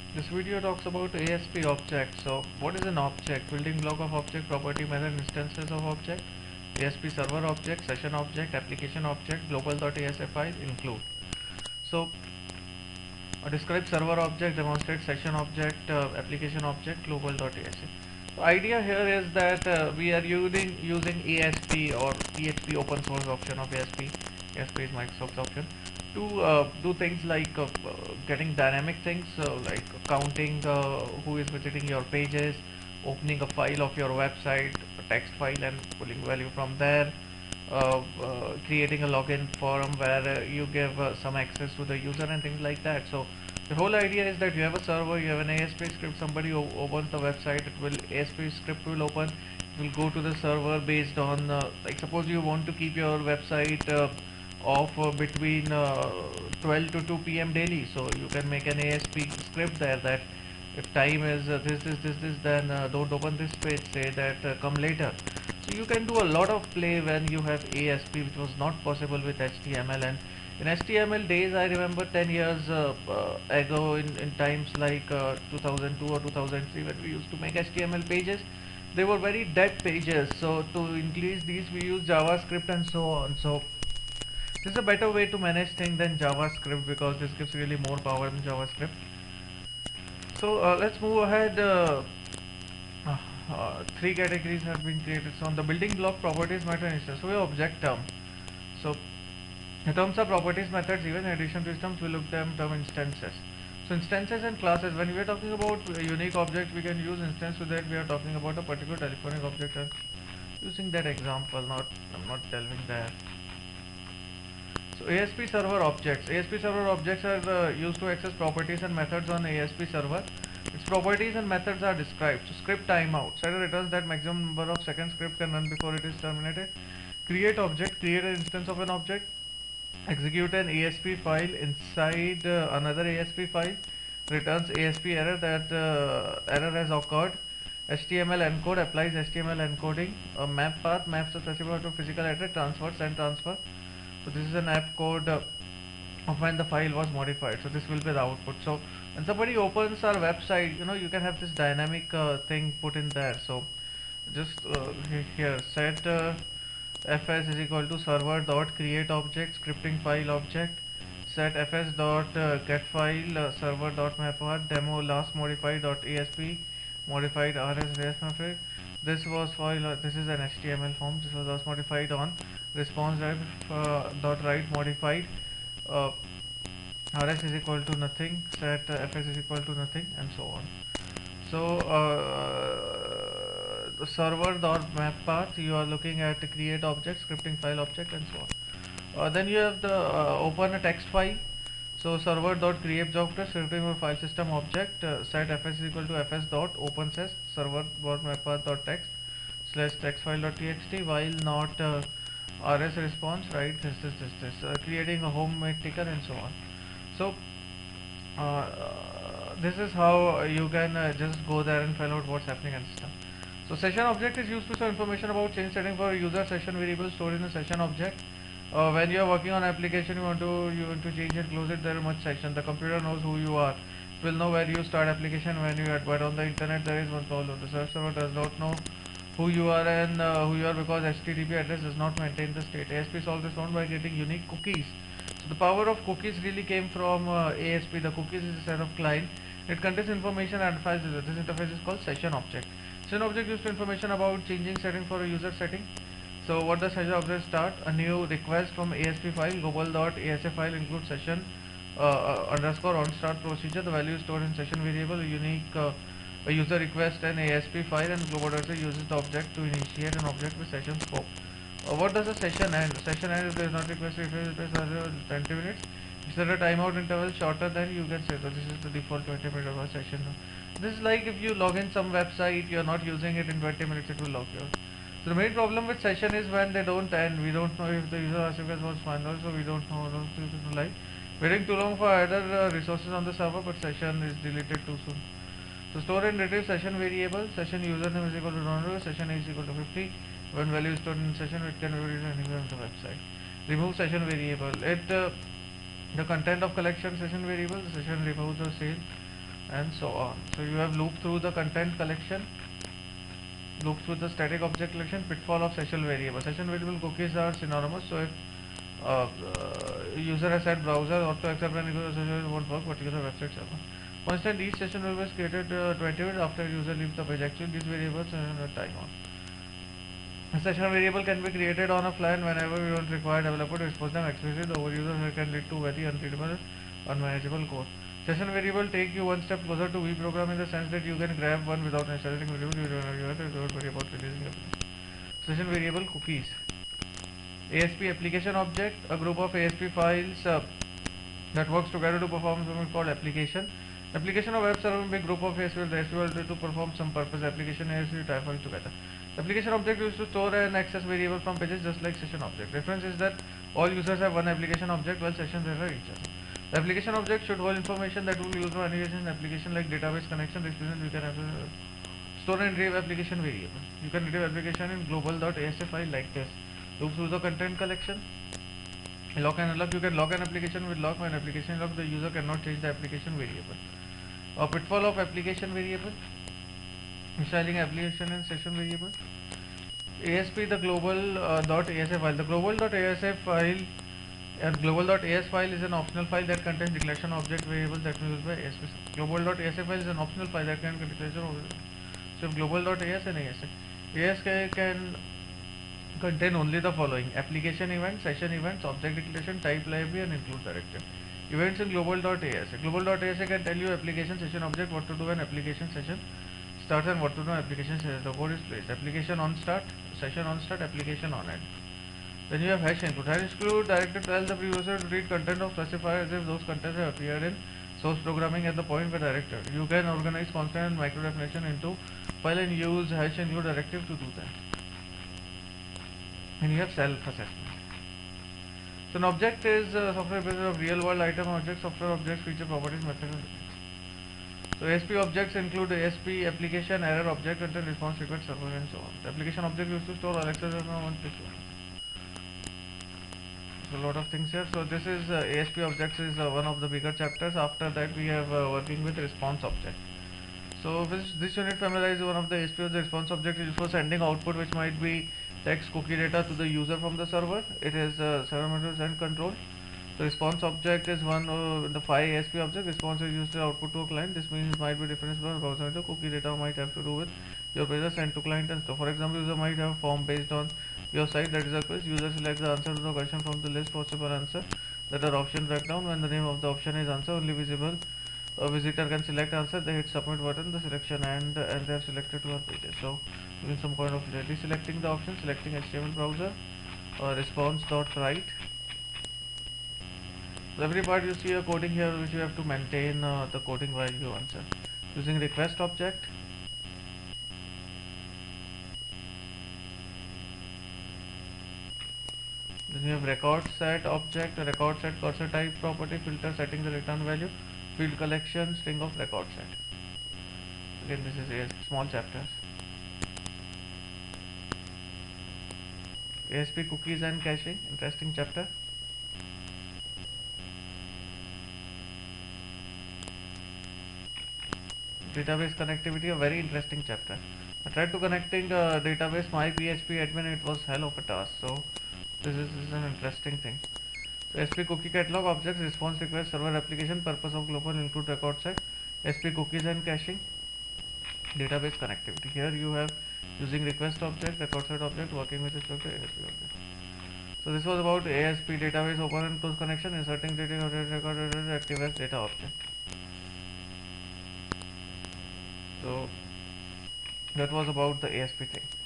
This video talks about ASP object. So what is an object? Building block of object, property, method, instances of object, ASP server object, session object, application object, global.asp file include. So describe server object, demonstrate session object, application object, global.asp. So idea here is that we are using ASP or PHP open source option of ASP. ASP is Microsoft's option to do things like getting dynamic things like counting who is visiting your pages, opening a file of your website, a text file, and pulling value from there, creating a login form where you give some access to the user and things like that. So the whole idea is that you have a server, you have an ASP script, somebody opens the website, it will ASP script will open, it will go to the server based on like suppose you want to keep your website off between 12 to 2 p.m. daily, so you can make an ASP script there that if time is this, then don't open this page, say that come later. So you can do a lot of play when you have ASP, which was not possible with HTML. And in HTML days, I remember 10 years ago, in times like 2002 or 2003, when we used to make HTML pages, they were very dead pages. So to increase these, we use JavaScript and so on. So this is a better way to manage things than JavaScript, because this gives really more power than JavaScript. So let's move ahead. Three categories have been created. So on the building block, properties, method, instance. So we have object term. So the terms are properties, methods. Even in addition to terms, we look them term instances. So instances and classes. When we are talking about a unique object, we can use instance. So that we are talking about a particular telephonic object. And using that example, I'm not delving there. So ASP server objects. ASP server objects are used to access properties and methods on ASP server. Its properties and methods are described. So script timeout. Set a returns that maximum number of seconds script can run before it is terminated. Create object. Create an instance of an object. Execute an ASP file inside another ASP file. Returns ASP error that error has occurred. HTML encode applies HTML encoding. A map path maps the specifier to physical address. Transfer, send transfer. So this is an app code of when the file was modified. So this will be the output. So when somebody opens our website, you can have this dynamic thing put in there. So just here set fs is equal to server dot create object scripting file object, set fs dot get file server dot map path demo last modified dot asp modified rs. This was file. This is an HTML form. This was last modified on response dot write modified rs is equal to nothing, set fs is equal to nothing, and so on. So the server dot map path, you are looking at create object, scripting file object, and so on. Then you have the open a text file. So server dot create object scripting or file system object, set fs is equal to fs dot open sys server dot map path dot text slash text file dot txt while not rs response, right, this creating a homemade ticker and so on. So this is how you can just go there and find out what's happening in the system. So session object is used to store information about change setting for a user session variable stored in a session object. When you are working on application, you want to change and close it, there is much session. The computer knows who you are. It will know where you start application, when you are. But on the internet there is one problem. The server does not know who you are and who you are, because HTTP address does not maintain the state. ASP solves this one by getting unique cookies. So the power of cookies really came from ASP. The cookies is a set of client. It contains information and identifies this interface is called session object. Session object used to information about changing setting for a user setting. So what does session object start? A new request from ASP file, global.asp file includes session underscore on start procedure. The value is stored in session variable, a unique a user request an ASP file, and global.asp uses the object to initiate an object with session scope. What does a session end? Session end if there is not request if it is 20 minutes. If there a timeout interval shorter, then you can say that this is the default 20 minute of a session. This is like if you log in some website, you are not using it in 20 minutes, it will lock you out. So the main problem with session is when they don't end. We don't know if the user request was final, so we don't know like waiting too long for other resources on the server, but session is deleted too soon. So store and retrieve session variable. Session username is equal to non-zero. Session is equal to 50. When value is stored in session, it can be read anywhere on the website. Remove session variable. The content of collection session variable. The session removes the sale. and so on. So you have looped through the content collection, looped through the static object collection, pitfall of session variable. Session variable cookies are synonymous. So if user has said browser or to accept any session won't work, particular website server. For instance, each session will be created 20 minutes after user leaves the page. Actually, these variables are time on. A session variable can be created on a fly and whenever we don't require developer to expose them explicitly. The overuser can lead to very unreadable, unmanageable code. Session variable take you one step closer to vprogram in the sense that you can grab one without necessarily variable. You don't worry about releasing it. Session variable cookies. ASP application object, a group of ASP files that works together to perform something called application. Application of web server will be a group of ASP will to perform some purpose. Application ASP type files together. Application object used to store and access variable from pages just like session object. Difference is that all users have one application object while sessions are each other. The application object should hold information that will be used for any application like database connection. You can have store and retrieve application variable. You can retrieve application in global.asa file like this. Look through the content collection. Lock and unlock. You can lock an application with lock. When application lock, the user cannot change the application variable. A pitfall of application variable. Installing application and session variable. ASP the global.asa file. The global.asa file global.as file is an optional file that contains declaration object variables that may be used by ASP. Global.asa file is an optional file that can contain declaration object. So global.as and AS can contain only the following: application events, session events, object declaration, type library, and include directive. Events in global.as. Global.as can tell you application session object what to do when application session starts and what to do application session. The code is placed. Application on start, session on start, application on end. Then you have hash include. Hash include directive tells the user to read content of specifier as if those contents have appeared in source programming at the point where directed. You can organize constant and micro definition into file and use hash include directive to do that. And you have self-assessment. So an object is a software basis of real-world item objects. Software objects feature properties, methods. So ASP objects include ASP application, error object, content, response, request, server, and so on. The application object used to store all access on one place. So a lot of things here. So this is ASP objects is one of the bigger chapters. After that we have working with response object. So this unit familiarizes one of the ASP of the response object is for sending output which might be text cookie data to the user from the server. It is server methods and control. The response object is one of the 5 ASP objects. Response is used to output to a client. This means it might be different from browser. The cookie data might have to do with your page sent to client and stuff. For example, user might have a form based on your site that is a quiz. User selects the answer to the question from the list possible answer that are option breakdown. When the name of the option is answer only visible, a visitor can select answer. They hit submit button, the selection and they are selected to our pages. So doing some kind of deselecting the option, selecting HTML browser, response.write. So every part you see a coding here which you have to maintain the coding while you answer. Using request object. Then you have record set object, record set cursor type property, filter setting the return value, field collection, string of record set. Again this is a small chapters. ASP cookies and caching, interesting chapter. Database connectivity, a very interesting chapter. I tried to connecting database my PHP admin, it was hell of a task. So this is an interesting thing. So SP cookie catalog objects, response request, server application, purpose of global include record set, SP cookies and caching, database connectivity. Here you have using request object, record set object, working with respect to ASP object. So this was about ASP database open and close connection, inserting data record active as data object. So that was about the ASP thing.